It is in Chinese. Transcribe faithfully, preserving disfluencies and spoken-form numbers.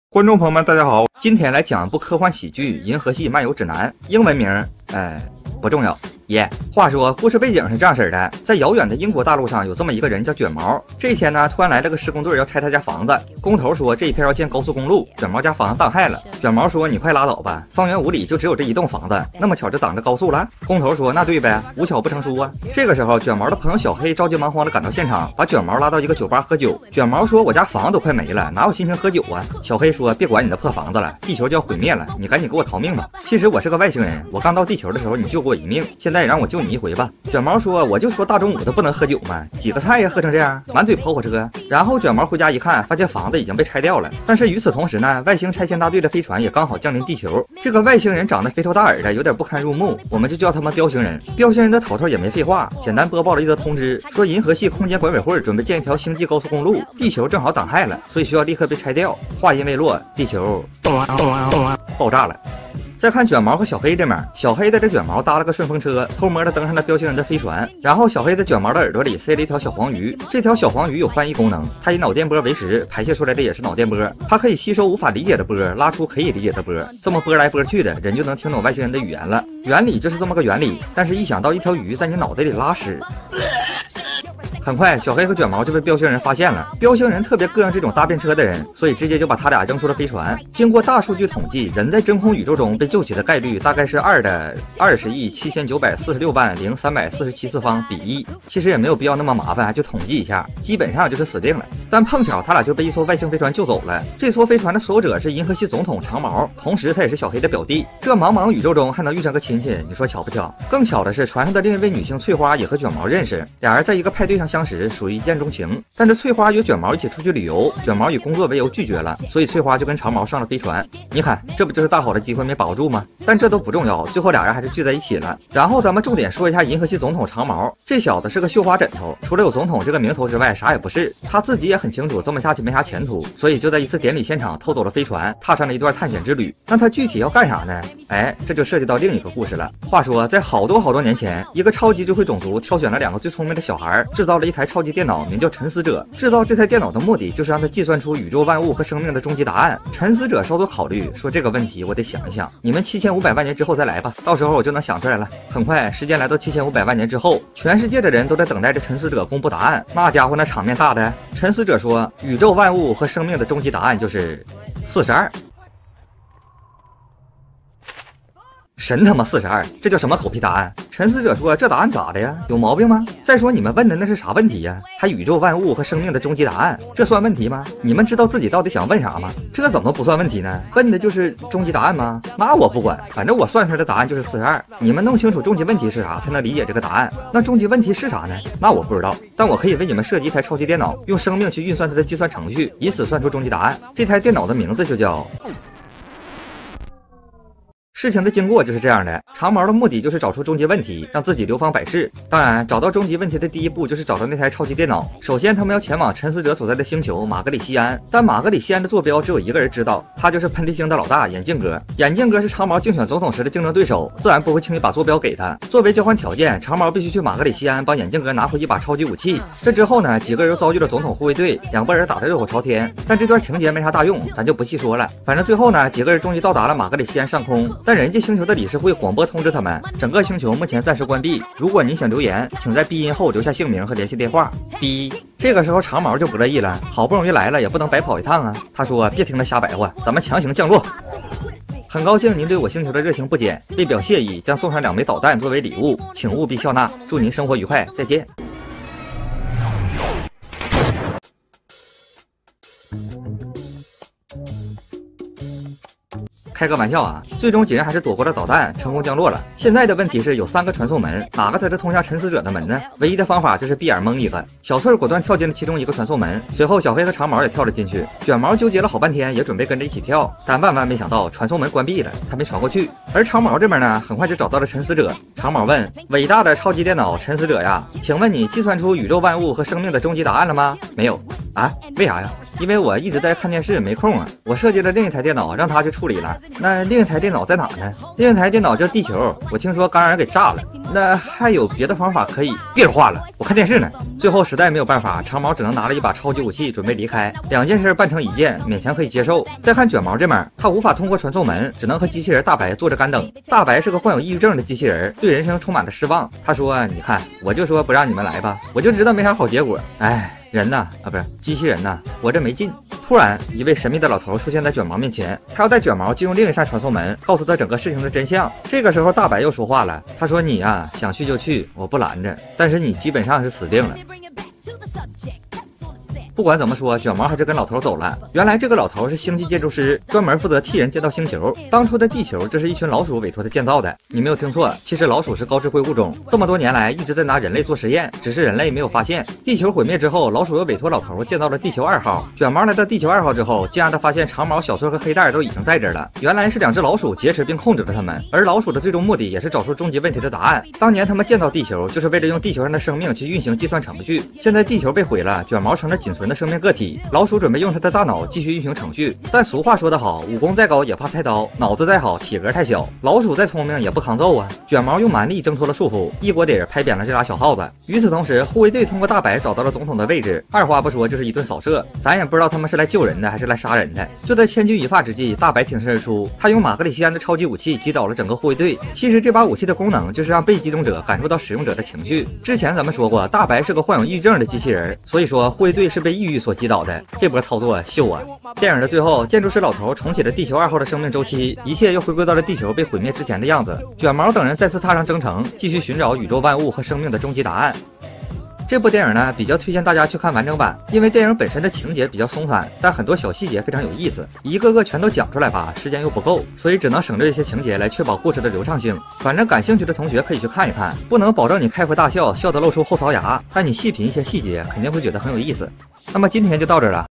观众朋友们，大家好，今天来讲一部科幻喜剧《银河系漫游指南》，英文名，呃，不重要。耶、yeah ，话说故事背景是这样式的，在遥远的英国大陆上有这么一个人叫卷毛。这一天呢，突然来了个施工队要拆他家房子，工头说这一片要建高速公路，卷毛家房子当害了。卷毛说你快拉倒吧，方圆五里就只有这一栋房子，那么巧就挡着高速了。工头说那对呗，无巧不成书啊。这个时候，卷毛的朋友小黑着急忙慌的赶到现场，把卷毛拉到一个酒吧喝酒。卷毛说我家房子都快没了，哪有心情喝酒啊？小黑说别管你的破房子了，地球就要毁灭了，你赶紧给我逃命吧。其实我是个外星人，我刚到地球的时候你救过我一命，现在也让我救你一回吧。卷毛说我就说大中午的不能喝酒嘛，几个菜呀喝成这样，满嘴跑火车。然后卷毛回家一看，发现房子已经被拆掉了。但是与此同时呢，外星拆迁大队的飞船也刚好降临地球。这个外星人长得肥头大耳的，有点不堪入目，我们就叫他们彪星人。彪星人的头头也没废话，简单播报了一则通知，说银河系空间管委会准备建一条星际高速公路，地球正好挡害了，所以需要立刻被拆掉。话音未落，地球爆炸了。再看卷毛和小黑这面，小黑带着卷毛搭了个顺风车，偷摸的登上了彪星人的飞船。然后小黑在卷毛的耳朵里塞了一条小黄鱼，这条小黄鱼有翻译功能，它以脑电波为食，排泄出来的也是脑电波。它可以吸收无法理解的波，拉出可以理解的波，这么波来波去的，人就能听懂外星人的语言了。原理就是这么个原理，但是一想到一条鱼在你脑袋里拉屎。很快，小黑和卷毛就被彪星人发现了。彪星人特别膈应这种搭便车的人，所以直接就把他俩扔出了飞船。经过大数据统计，人在真空宇宙中被救起的概率大概是二的二十亿七千九百四十六万零三百四十七次方比一。其实也没有必要那么麻烦，就统计一下，基本上就是死定了。但碰巧他俩就被一艘外星飞船救走了。这艘飞船的所有者是银河系总统长毛，同时他也是小黑的表弟。这茫茫宇宙中还能遇上个亲戚，你说巧不巧？更巧的是，船上的另一位女性翠花也和卷毛认识，俩人在一个派对上相识，属于一见钟情。但是翠花约卷毛一起出去旅游，卷毛以工作为由拒绝了，所以翠花就跟长毛上了飞船。你看，这不就是大好的机会没把握住吗？但这都不重要，最后俩人还是聚在一起了。然后咱们重点说一下银河系总统长毛，这小子是个绣花枕头，除了有总统这个名头之外，啥也不是。他自己也很清楚这么下去没啥前途，所以就在一次典礼现场偷走了飞船，踏上了一段探险之旅。那他具体要干啥呢？哎，这就涉及到另一个故事了。话说，在好多好多年前，一个超级智慧种族挑选了两个最聪明的小孩，制造了一台超级电脑，名叫沉思者。制造这台电脑的目的就是让它计算出宇宙万物和生命的终极答案。沉思者稍作考虑，说这个问题我得想一想，你们七千五百万年之后再来吧，到时候我就能想出来了。很快，时间来到七千五百万年之后，全世界的人都在等待着沉思者公布答案。那家伙那场面大的，沉思者说，宇宙万物和生命的终极答案就是四十二。神他妈四十二，这叫什么狗屁答案？沉思者说，这答案咋的呀？有毛病吗？再说你们问的那是啥问题呀？还宇宙万物和生命的终极答案，这算问题吗？你们知道自己到底想问啥吗？这怎么不算问题呢？问的就是终极答案吗？那我不管，反正我算出来的答案就是四十二。你们弄清楚终极问题是啥，才能理解这个答案。那终极问题是啥呢？那我不知道，但我可以为你们设计一台超级电脑，用生命去运算它的计算程序，以此算出终极答案。这台电脑的名字就叫……事情的经过就是这样的，长毛的目的就是找出终极问题，让自己流芳百世。当然，找到终极问题的第一步就是找到那台超级电脑。首先，他们要前往沉思者所在的星球马格里西安，但马格里西安的坐标只有一个人知道，他就是喷嚏星的老大眼镜哥。眼镜哥是长毛竞选总统时的竞争对手，自然不会轻易把坐标给他。作为交换条件，长毛必须去马格里西安帮眼镜哥拿回一把超级武器。这之后呢，几个人又遭遇了总统护卫队，两拨人打得热火朝天。但这段情节没啥大用，咱就不细说了。反正最后呢，几个人终于到达了马格里西安上空。但人家星球的理事会广播通知他们，整个星球目前暂时关闭。如果您想留言，请在闭音后留下姓名和联系电话。哔。这个时候长毛就不乐意了，好不容易来了，也不能白跑一趟啊。他说：“别听他瞎白话，咱们强行降落。”很高兴您对我星球的热情不减，为表谢意，将送上两枚导弹作为礼物，请务必笑纳。祝您生活愉快，再见。开个玩笑啊！最终几人还是躲过了导弹，成功降落了。现在的问题是有三个传送门，哪个才是通向沉思者的门呢？唯一的方法就是闭眼蒙一个。小翠果断跳进了其中一个传送门，随后小黑和长毛也跳了进去。卷毛纠结了好半天，也准备跟着一起跳，但万万没想到传送门关闭了，他没传过去。而长毛这边呢，很快就找到了沉思者。长毛问：“伟大的超级电脑沉思者呀，请问你计算出宇宙万物和生命的终极答案了吗？”没有。啊？为啥呀？因为我一直在看电视，没空啊。我设计了另一台电脑，让他去处理了。 那另一台电脑在哪呢？另一台电脑叫地球，我听说刚让人给炸了。那还有别的方法可以？别说话了，我看电视呢。最后实在没有办法，长毛只能拿了一把超级武器准备离开。两件事办成一件，勉强可以接受。再看卷毛这面，他无法通过传送门，只能和机器人大白坐着干等。大白是个患有抑郁症的机器人，对人生充满了失望。他说：“你看，我就说不让你们来吧，我就知道没啥好结果。哎。”人呐，啊不是机器人呐，活着没劲。突然，一位神秘的老头出现在卷毛面前，他要带卷毛进入另一扇传送门，告诉他整个事情的真相。这个时候，大白又说话了，他说：“你呀，想去就去，我不拦着，但是你基本上是死定了。”不管怎么说，卷毛还是跟老头走了。原来这个老头是星际建筑师，专门负责替人建造星球。当初的地球，这是一群老鼠委托他建造的。你没有听错，其实老鼠是高智慧物种，这么多年来一直在拿人类做实验，只是人类没有发现。地球毁灭之后，老鼠又委托老头建造了地球二号。卷毛来到地球二号之后，竟让他发现长毛、小孙和黑蛋都已经在这儿了。原来是两只老鼠劫持并控制了他们，而老鼠的最终目的也是找出终极问题的答案。当年他们建造地球，就是为了用地球上的生命去运行计算程序。现在地球被毁了，卷毛成了仅存的生命个体，老鼠准备用他的大脑继续运行程序。但俗话说得好，武功再高也怕菜刀，脑子再好体格太小，老鼠再聪明也不抗揍啊。卷毛用蛮力挣脱了束缚，一锅底儿拍扁了这俩小耗子。与此同时，护卫队通过大白找到了总统的位置，二话不说就是一顿扫射。咱也不知道他们是来救人的还是来杀人的。就在千钧一发之际，大白挺身而出，他用马格里西安的超级武器击倒了整个护卫队。其实这把武器的功能就是让被击中者感受到使用者的情绪。之前咱们说过，大白是个患有抑郁症的机器人，所以说护卫队是被抑郁所击倒的。这波操作秀啊！电影的最后，建筑师老头重启了地球二号的生命周期，一切又回归到了地球被毁灭之前的样子。卷毛等人再次踏上征程，继续寻找宇宙万物和生命的终极答案。这部电影呢，比较推荐大家去看完整版，因为电影本身的情节比较松散，但很多小细节非常有意思，一个个全都讲出来吧，时间又不够，所以只能省略一些情节来确保故事的流畅性。反正感兴趣的同学可以去看一看，不能保证你开怀大笑，笑得露出后槽牙，但你细品一些细节，肯定会觉得很有意思。那么今天就到这儿了。